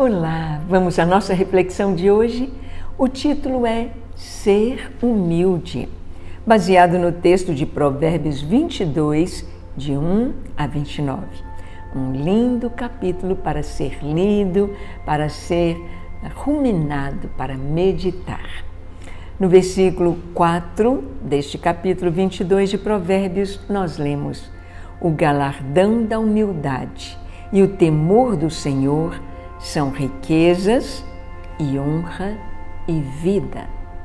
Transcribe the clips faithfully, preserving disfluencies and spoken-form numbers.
Olá, vamos à nossa reflexão de hoje. O título é Ser Humilde, baseado no texto de Provérbios vinte e dois, de um a vinte e nove. Um lindo capítulo para ser lido, para ser ruminado, para meditar. No versículo quatro deste capítulo vinte e dois de Provérbios, nós lemos: o galardão da humildade e o temor do Senhor são riquezas e honra e vida.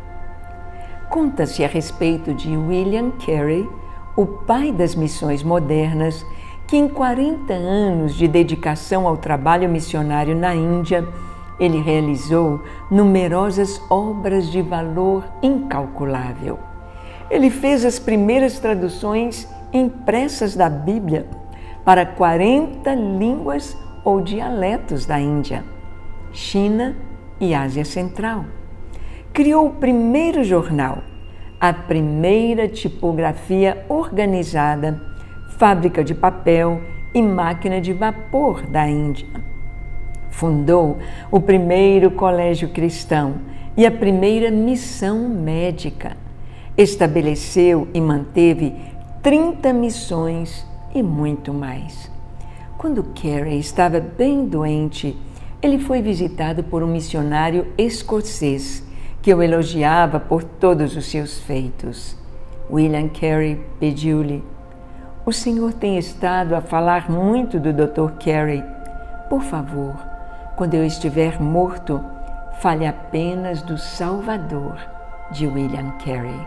Conta-se a respeito de William Carey, o pai das missões modernas, que em quarenta anos de dedicação ao trabalho missionário na Índia, ele realizou numerosas obras de valor incalculável. Ele fez as primeiras traduções impressas da Bíblia para quarenta línguas ou dialetos da Índia, China e Ásia Central. Criou o primeiro jornal, a primeira tipografia organizada, fábrica de papel e máquina de vapor da Índia. Fundou o primeiro colégio cristão e a primeira missão médica. Estabeleceu e manteve trinta missões e muito mais. Quando Carey estava bem doente, ele foi visitado por um missionário escocês que o elogiava por todos os seus feitos. William Carey pediu-lhe: "O senhor tem estado a falar muito do doutor Carey. Por favor, quando eu estiver morto, fale apenas do Salvador de William Carey."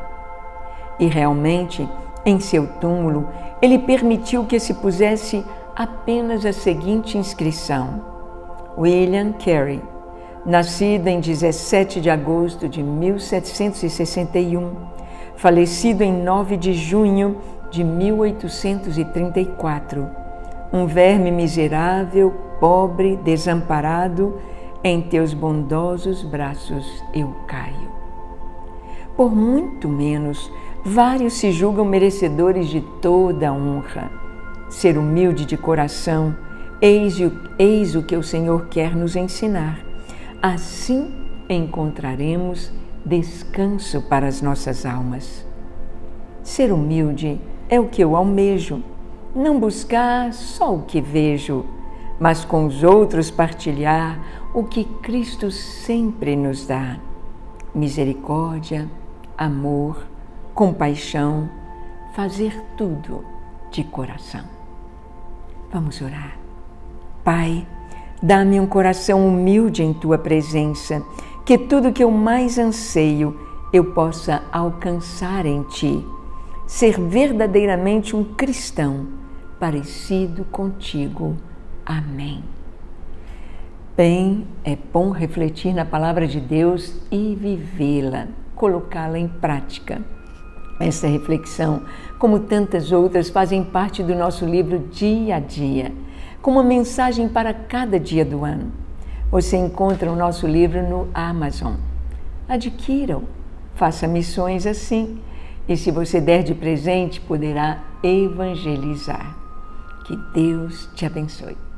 E realmente, em seu túmulo, ele permitiu que se pusesse apenas a seguinte inscrição: William Carey, nascido em dezessete de agosto de mil setecentos e sessenta e um, falecido em nove de junho de mil oitocentos e trinta e quatro, um verme miserável, pobre, desamparado, em teus bondosos braços eu caio. Por muito menos, vários se julgam merecedores de toda a honra. Ser humilde de coração, eis o, eis o que o Senhor quer nos ensinar. Assim encontraremos descanso para as nossas almas. Ser humilde é o que eu almejo, não buscar só o que vejo, mas com os outros partilhar o que Cristo sempre nos dá: misericórdia, amor, compaixão, fazer tudo de coração. Vamos orar. Pai, dá-me um coração humilde em Tua presença, que tudo que eu mais anseio eu possa alcançar em Ti, ser verdadeiramente um cristão parecido contigo. Amém. Bem, é bom refletir na palavra de Deus e vivê-la, colocá-la em prática. Essa reflexão, como tantas outras, fazem parte do nosso livro Dia a Dia, com uma mensagem para cada dia do ano. Você encontra o nosso livro no Amazon. Adquira-o, faça missões assim, e se você der de presente, poderá evangelizar. Que Deus te abençoe.